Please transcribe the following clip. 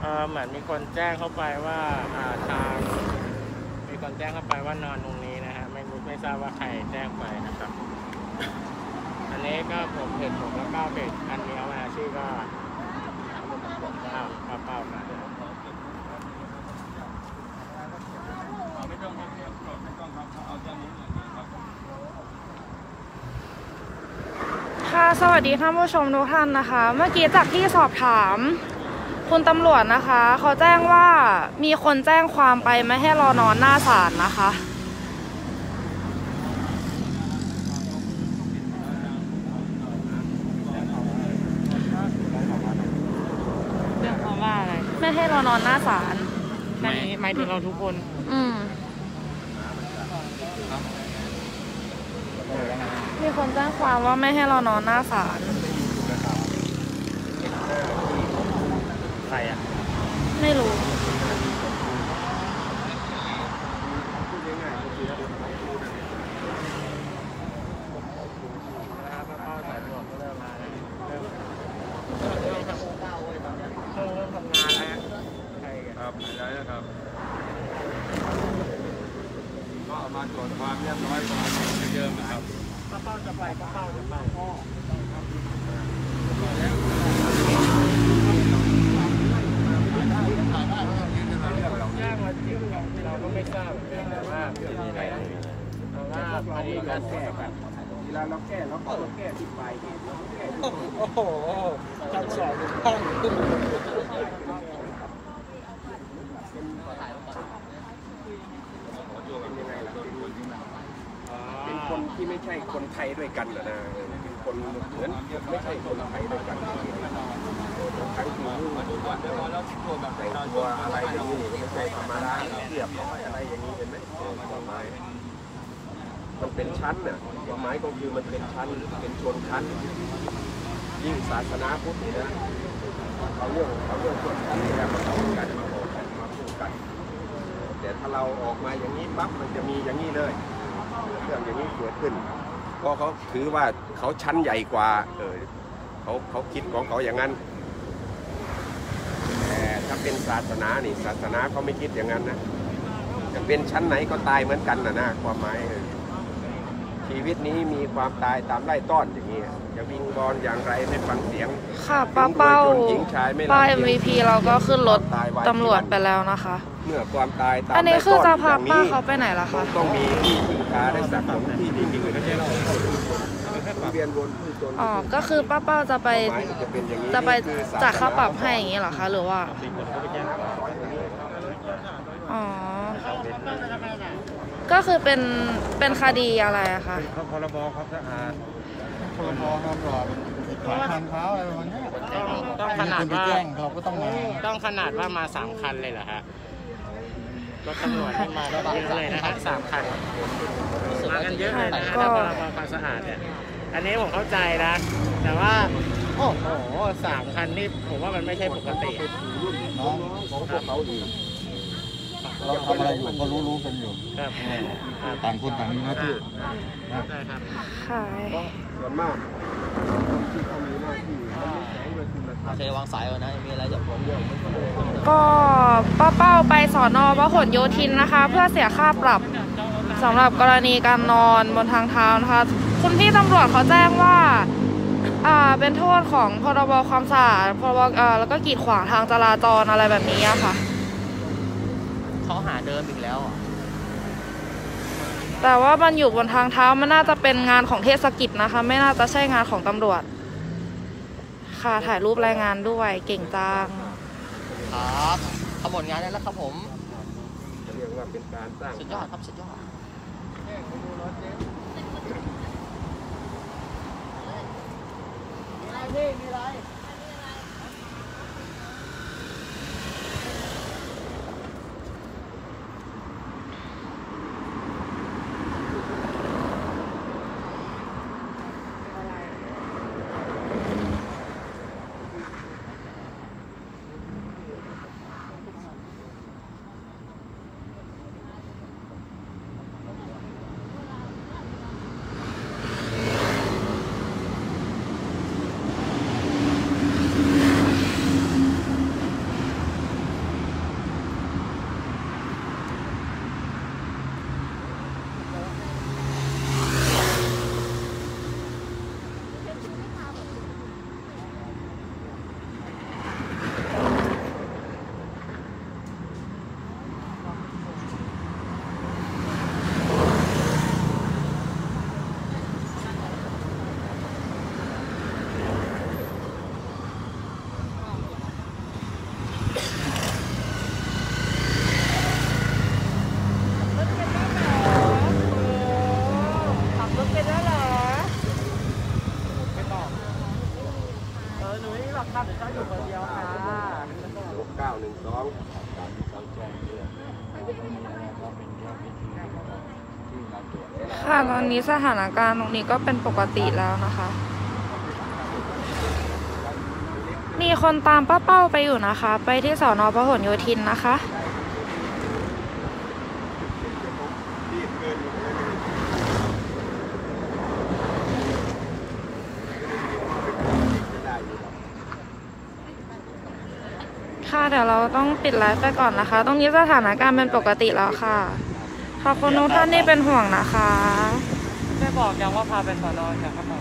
เหมือนมีคนแจ้งเข้าไปว่าทางมีคนแจ้งเข้าไปว่านอนตรงนี้นะฮะไม่ทราบว่าใครแจ้งไปนะครับอันนี้ก็ผมเพจผมแล้วก็เพจอันนี้เอามาชื่อก็เป้ามาไม่ต้องเอาเจ้านี้ครับค่ะสวัสดีท่านผู้ชมทุกท่านนะคะเมื่อกี้จากที่สอบถามคุณตำรวจนะคะเขาแจ้งว่ามีคนแจ้งความไปไม่ให้รอนอนหน้าศาลนะคะเรื่องเขาว่าอะไรไม่ให้รอนอนหน้าศาลหมายถึงเราทุกคนมีคนแจ้งความว่าไม่ให้เรานอนหน้าศาลใครอ่ะไม่รู้ก็มาตรวจความเรียบร้อยก่อนเดิมนะครับเป้าจะไปเราก็ไม่ทราบแต่ว่ามีอะไรเพราะว่าอันนี้ก็แก้กันเวลาเราแก้ที่ปลายเหตุโอ้โหทำสอบห้องเป็นคนที่ไม่ใช่คนไทยด้วยกันเหรอนะเป็นคนเหมือนไม่ใช่คนไทยด้วยกันทั้งที่แต่งตัวอะไรอย่างนี้ไม่ใช่ธรรมดาเทียบอะไรอย่างนี้เห็นไหมมันเป็นชั้นเนี่ยความหมายก็คือมันเป็นชั้นเป็นชนชั้นยิ่งศาสนาพุทธเนี่ยเขาเรื่องชนชั้นนี่แหละมาต่อกันมาบอกกันมาพูดกันแต่ถ้าเราออกมาอย่างนี้ปั๊บมันจะมีอย่างนี้เลยเรื่องอย่างนี้เกิดขึ้นเพราะเขาถือว่าเขาชั้นใหญ่กว่าเขาคิดของเขาอย่างนั้นแต่ถ้าเป็นศาสนานี่ศาสนาเขาไม่คิดอย่างนั้นนะจะเป็นชั้นไหนก็ตายเหมือนกันนะความหมายชีวิตนี้มีความตายตามไล่ต้อนอย่างนี้จะวิงบอลอย่างไรไม่ฟังเสียงค่ะป้าเป้าMVP เราก็ขึ้นรถตำรวจไปแล้วนะคะเมื่อความตายตามอันนี้คือจะพาป้าเขาไปไหนล่ะคะต้องมีที่พึ่งพาได้สักคนที่ดีๆนะเรียนวนผู้จนอ๋อก็คือป้าเป้าจะไปจ่ายค่าปรับให้อย่างนี้เหรอคะหรือว่าอ๋อก็คือเป็นคดีอะไรอะคะพรบความสะอาดพรบความหล่อขวางทางเท้าอะไรประมาณนี้ต้องขนาดว่าเราก็ต้องขนาดว่ามา3 คันเลยเหรอฮะรถตำรวจที่มาเยอะเลยนะครับ3 คันมากันเยอะเลยนะฮะถ้าพรบความสะอาดเนี่ยอันนี้ผมเข้าใจนะแต่ว่าโอ้โห3 คันนี่ผมว่ามันไม่ใช่ปกติน้องเขาดีเราทำอะไรอยู่ก็รู้กันอยู่ต่างคนต่างมีหน้าที่ค่ะส่วนมากที่เขามีหน้าที่เคยวางสายก่อนนะมีอะไรจะพูดก็ป้าเป้าไปสน.พหลโยธินนะคะเพื่อเสียค่าปรับสำหรับกรณีการนอนบนทางเท้านะคะคุณพี่ตำรวจเขาแจ้งว่าเป็นโทษของพรบความสะอาดพรบแล้วก็กีดขวางทางจราจรอะไรแบบนี้อะค่ะเขาหาเดิมอีกแล้วแต่ว่ามันอยู่บนทางเท้ามันน่าจะเป็นงานของเทศกิจนะคะไม่น่าจะใช่งานของตำรวจค่ะถ่ายรูปรายงานด้วยเก่งจังครับขบวนงานแล้วครับผมเรียกว่าเป็นการสร้างสุดยอดครับสุดยอดมีอะไรต้องตามที่เขาแจ้งเรื่องไม่มีอะไรก็เป็นแค่พิธีที่มาตรวจค่ะตอนนี้สถานการณ์ตรงนี้ก็เป็นปกติแล้วนะคะ มีคนตามป้าเป้าไปอยู่นะคะ ไปที่สน.พหลโยธินนะคะ ค่ะเดี๋ยวเราต้องปิดไลฟ์ไปก่อนนะคะ ตรงนี้สถานการณ์เป็นปกติแล้วค่ะ ขอบคุณทุกท่านที่เป็นห่วงนะคะได้บอกยังว่าพาไปสอนอจากครับ